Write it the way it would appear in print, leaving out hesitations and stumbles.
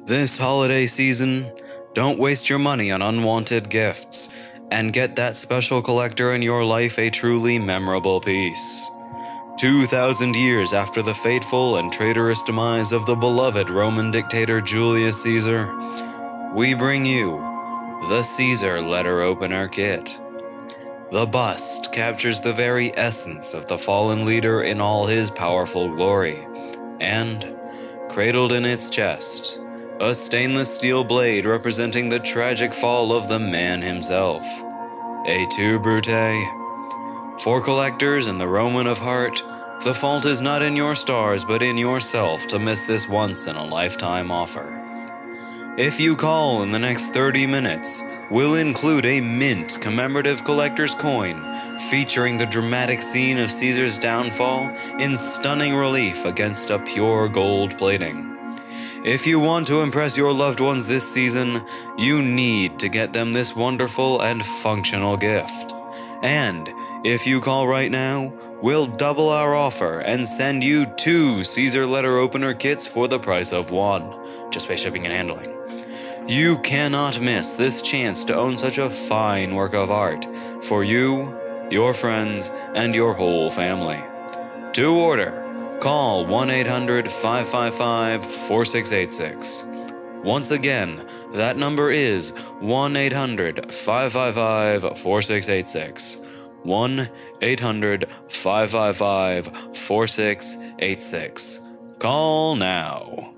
This holiday season, don't waste your money on unwanted gifts, and get that special collector in your life a truly memorable piece. 2,000 years after the fateful and traitorous demise of the beloved Roman dictator Julius Caesar, we bring you the Caesar Letter Opener Kit. The bust captures the very essence of the fallen leader in all his powerful glory, and, cradled in its chest, a stainless steel blade representing the tragic fall of the man himself. Et tu, Brute? For collectors and the Roman of heart, the fault is not in your stars but in yourself to miss this once-in-a-lifetime offer. If you call in the next 30 minutes, we'll include a mint commemorative collector's coin featuring the dramatic scene of Caesar's downfall in stunning relief against a pure gold plating. If you want to impress your loved ones this season, you need to get them this wonderful and functional gift. And if you call right now, we'll double our offer and send you 2 Caesar Letter Opener Kits for the price of 1. Just pay shipping and handling. You cannot miss this chance to own such a fine work of art for you, your friends, and your whole family. To order, call 1-800-555-4686. Once again, that number is 1-800-555-4686. 1-800-555-4686. Call now.